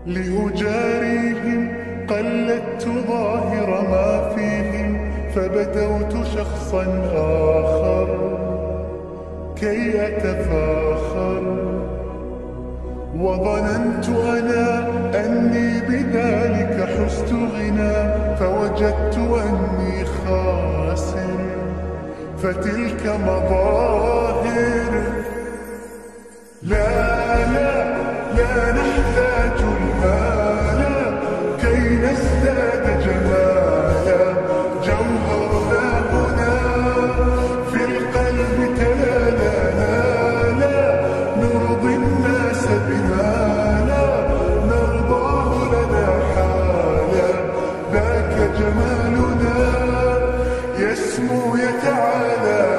لأجاريهم قلدت ظاهر ما فيهم، فبدوت شخصا آخر كي أتفاخر، وظننت أنا أني بذلك حزت غنى، فوجدت أني خاسر، فتلك مظاهر. لا لا لا نحتاج المال كي نزداد جمالا، جوهرنا هنا في القلب تلالا، لا نرضي الناس بما لا نرضاه لنا حالا، ذاك جمالنا يسمو يتعالى.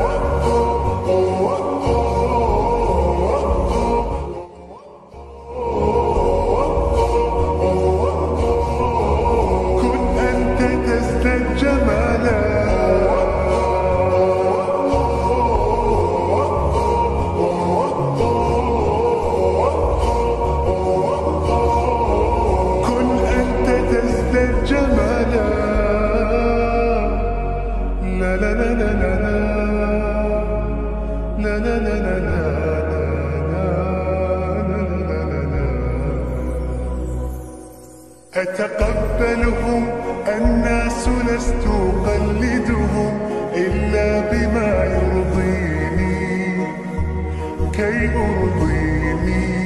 أتقبلهم الناس لست أقلدهم إلا بما يرضيني كي أرضيني،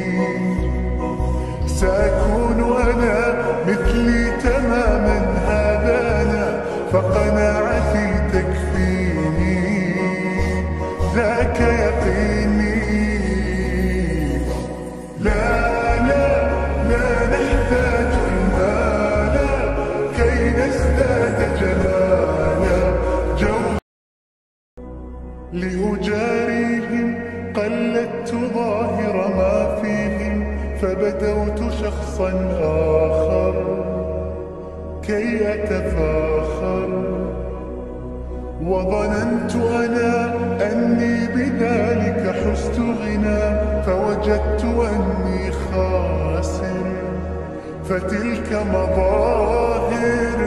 سأكون أنا مثلي تماما هذا أنا، فقناعتي تكفيني ذاك يقيني. لا لا لا نحتاج المال كي نزداد جمالا، لأجاريهم قلدت ظاهر ما فيهم، فبدوت شخصا آخر كي أتفاخر، وظننت أنا أني بذلك حزت غنى، فوجدت أني خاسر، فتلك مظاهر.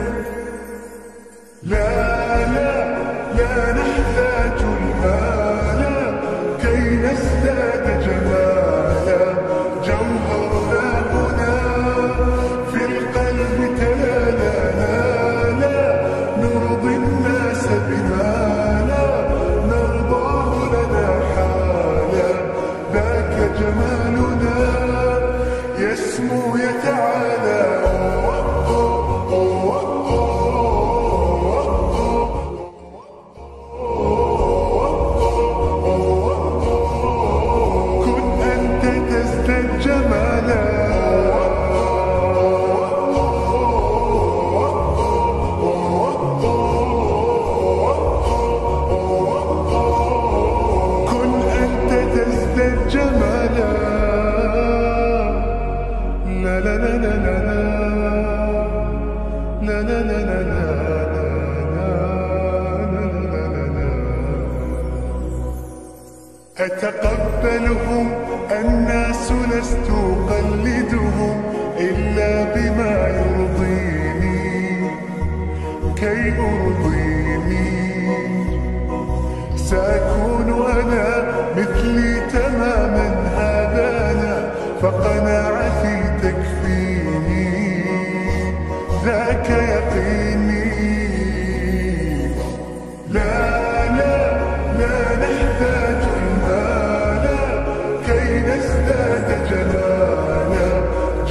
لا لا لا نحتاج المال كي نزداد جمالا، جوهرنا هنا في القلب تلالا، لا نرضي الناس بما لا نرضاه لنا حالا، ذاك جمالنا يسمو يتعالى. كن أنت تزداد جمالا. لا لا لا لا لا لا لا لا لا. أتقبلهم الناس لست أقلدهم إلا بما يرضيني كي أرضيني، سأكون أنا مثلي تماما هذا أنا، فقناعتي تكفيني ذاك يقيني. لا لا لا نحتاج المال كي نزداد جمالا،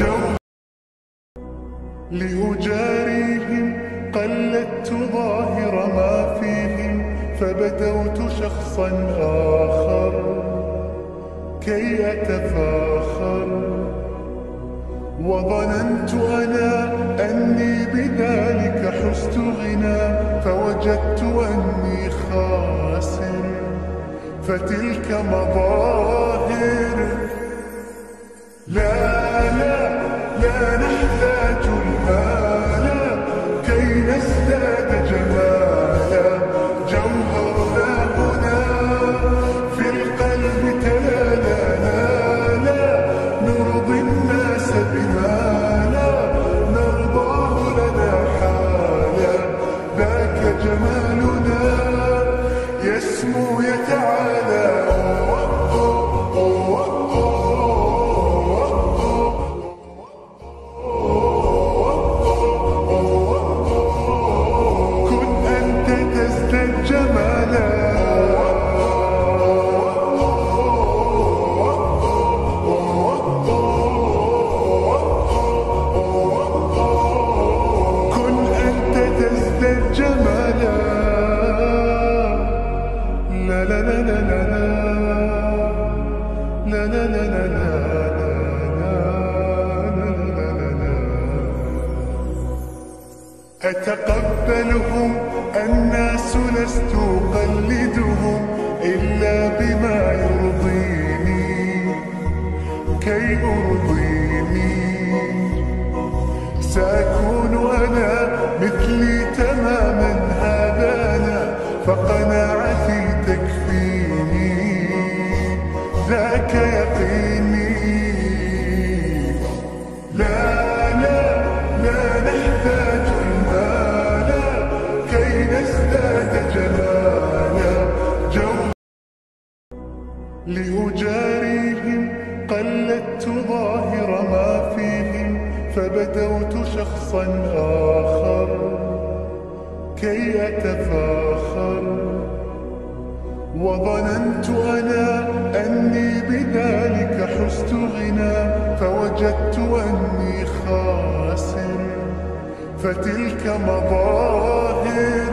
لأجاريهم قلدت ظاهر ما فيهم، فبدوت شخصا آخر كي أتفاخر، وظننت أنا أني بذلك حزت غنى، فوجدت أني خاسر، فتلك مظاهر. لا لا لا نحتاج المال كي نزداد جمالا، جوهرنا هنا في القلب تلالا، لا نرضي الناس بما أتقبلهم الناس لست أقلدهم إلا بما يرضيني كي أرضيني. سأكون أنا مثلي تماما هذا أنا، فقناعتي تكفيني ذاك يقيني. لا لا لا نحتاج المال كي نزداد جمالا. لأجاريهم قلدت ظاهر ما فيهم، فبدوت شخصا آخر كي أتفاخر. وظننت أنا أني بذلك حزت غنى، فوجدت أني خاسر، فتلك مظاهر.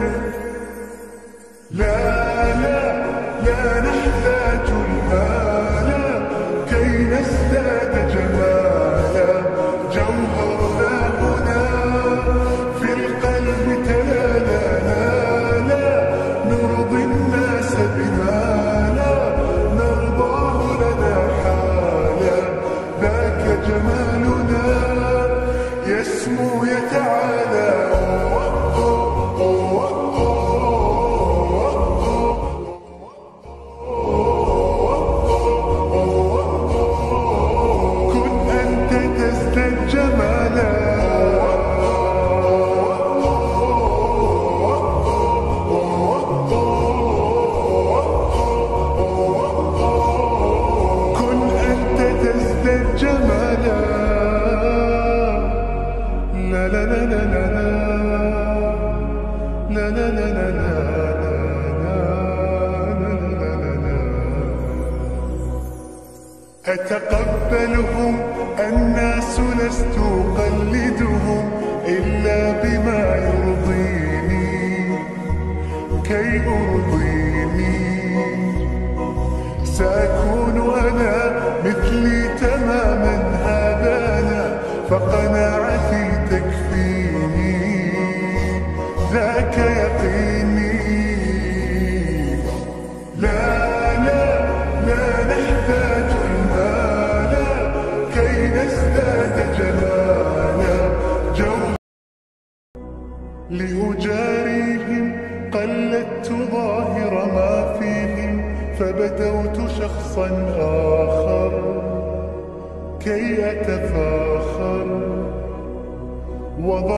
لا لا لا نحتاج المال كي نزداد جمالا. جوهرنا هنا في القلب تلالا. لا نرضي الناس بما لا نرضاه لنا حالا. ذاك جمالنا يسمو يتعالى. أتقبلهم الناس لست أقلدهم إلا بما يرضيني كي أرضيني. سأكون أنا مثلي تماما هذا أنا، فقناعتي تكفيني ذاك يقيني. لا لا لا نحتاج المال كي نزداد جمالا. لأجاريهم قلدت ظاهر ما فيهم، فبدوت شخصا آخر كي أتفاخر.